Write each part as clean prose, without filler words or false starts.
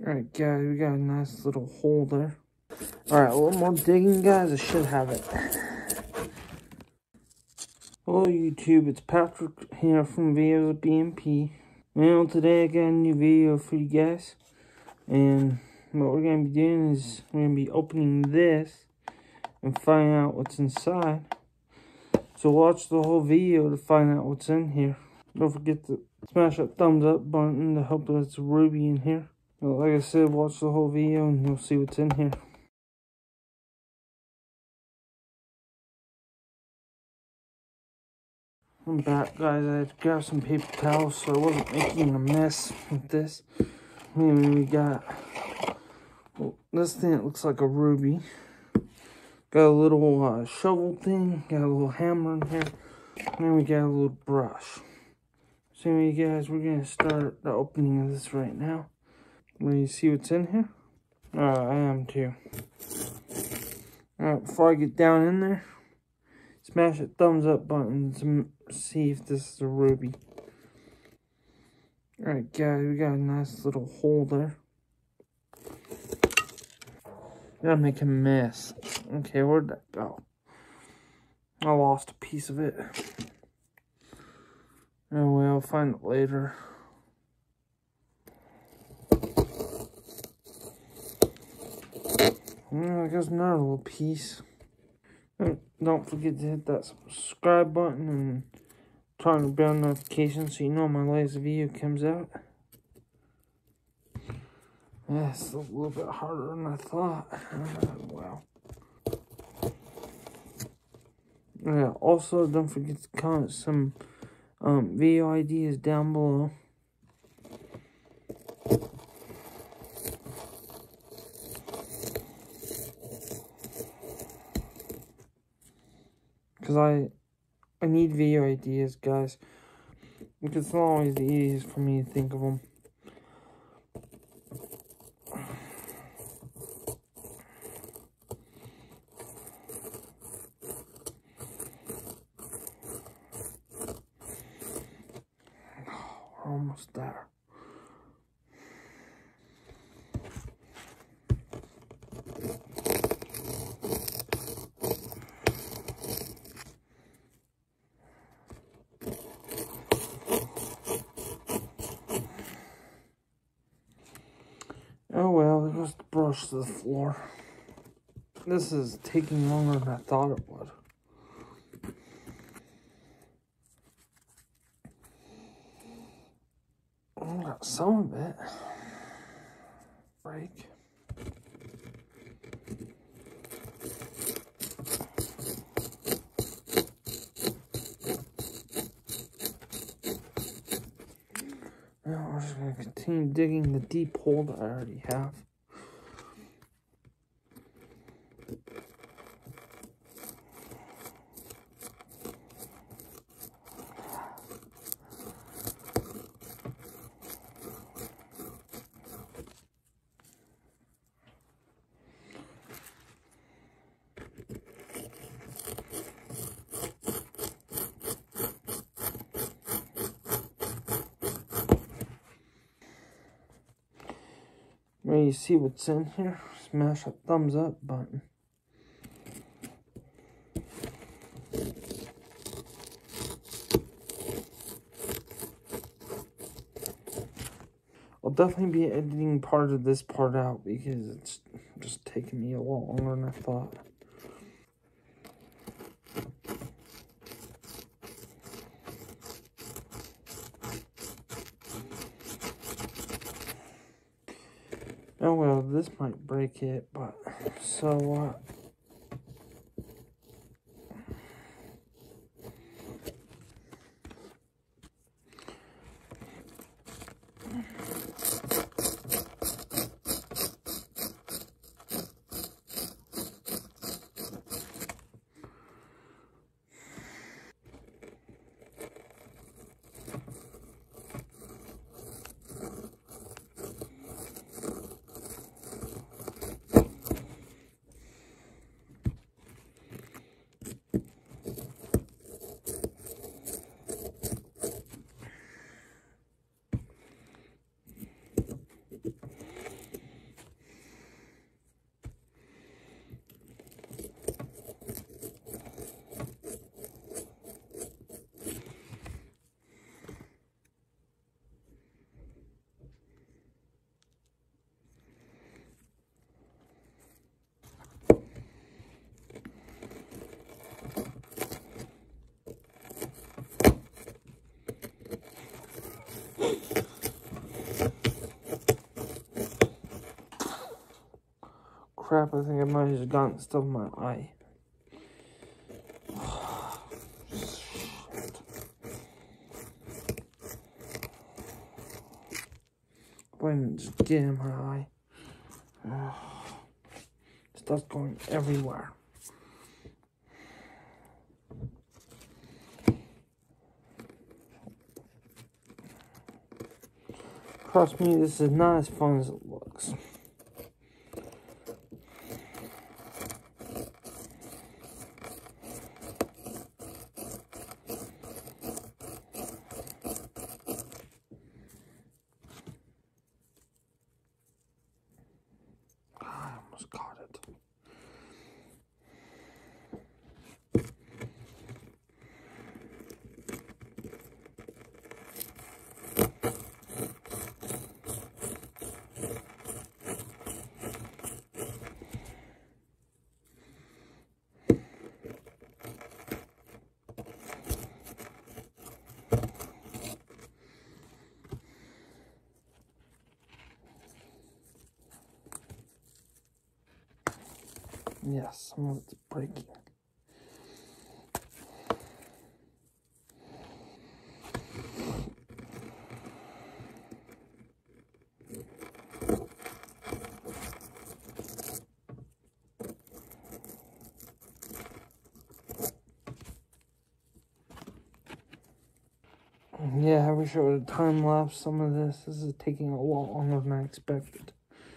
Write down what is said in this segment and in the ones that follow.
Alright guys, we got a nice little hole there. Alright, a little more digging guys, I should have it. Hello YouTube, it's Patrick here from Videos of BMP. Well, today I got a new video for you guys. And what we're going to be doing is we're going to be opening this and finding out what's inside. So watch the whole video to find out what's in here. Don't forget to smash that thumbs up button to help us Ruby in here. Well, like I said, watch the whole video and you'll see what's in here. I'm back, guys. I had to grab some paper towels so I wasn't making a mess with this. And we got this thing that looks like a ruby. Got a little shovel thing. Got a little hammer in here. And then we got a little brush. So anyway, guys, we're going to start the opening of this right now. Ready to see what's in here? I am too. Alright, before I get down in there, smash that thumbs up button to see if this is a ruby. Alright guys, we got a nice little hole there. Gotta make a mess. Okay, where'd that go? I lost a piece of it. Oh well, I'll find it later. I guess another little piece. Don't forget to hit that subscribe button and turn on the bell notification so you know my latest video comes out. Yeah, it's a little bit harder than I thought. Wow. Yeah, also don't forget to comment some video ideas down below. Because I need video ideas, guys. Because it's not always the easiest for me to think of them. We're almost there. Oh well, there goes the brush to the floor. This is taking longer than I thought it would. I got some of it. Break. Now we're just going to continue digging the deep hole that I already have. Ready to see what's in here? Smash that thumbs up button. I'll definitely be editing part of this part out because it's just taking me a lot longer than I thought. Oh well, this might break it, but so what? Crap, I think I might have just gotten stuff in my eye. Why didn't just get in my eye? Stuff's going everywhere. Trust me, this is not as fun as it looks. I almost caught it. Yes, some of it's breaking. Yeah, I wish I would have time-lapsed some of this. This is taking a lot longer than I expected.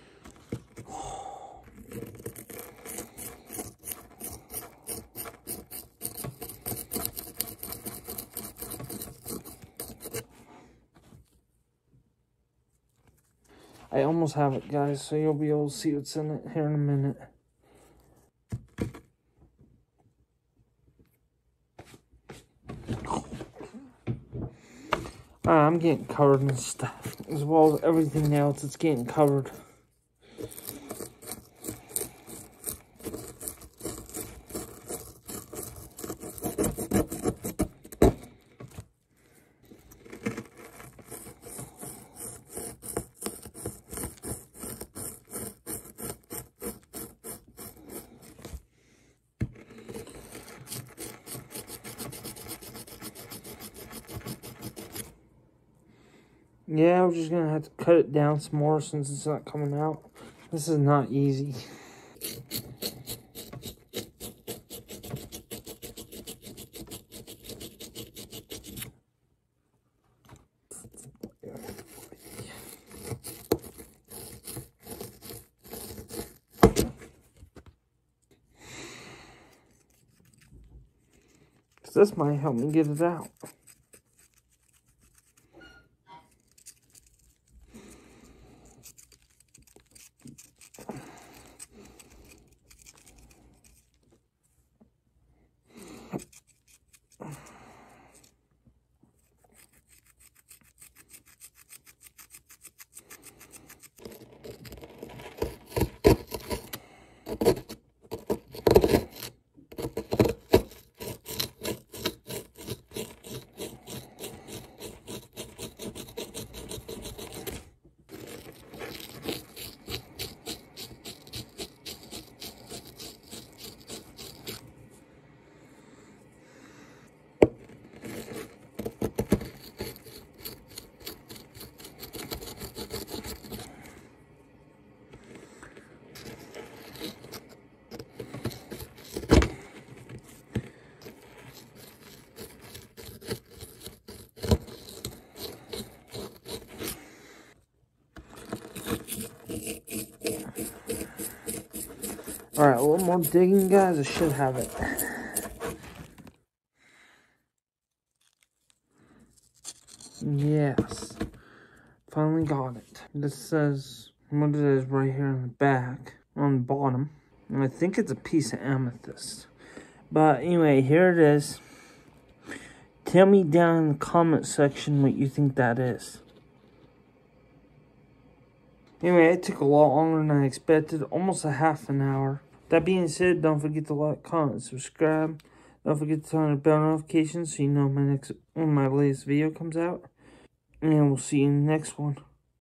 I almost have it, guys, so you'll be able to see what's in it here in a minute. I'm getting covered in stuff, as well as everything else that's getting covered. Yeah, we're just gonna have to cut it down some more since it's not coming out. This is not easy. This might help me get it out. Alright, a little more digging, guys. I should have it. Yes. Finally got it. This says what it is right here in the back, on the bottom. And I think it's a piece of amethyst. But anyway, here it is. Tell me down in the comment section what you think that is. Anyway, it took a lot longer than I expected. Almost a half an hour. That being said, don't forget to like, comment, subscribe. Don't forget to turn on the bell notifications so you know when my latest video comes out. And we'll see you in the next one.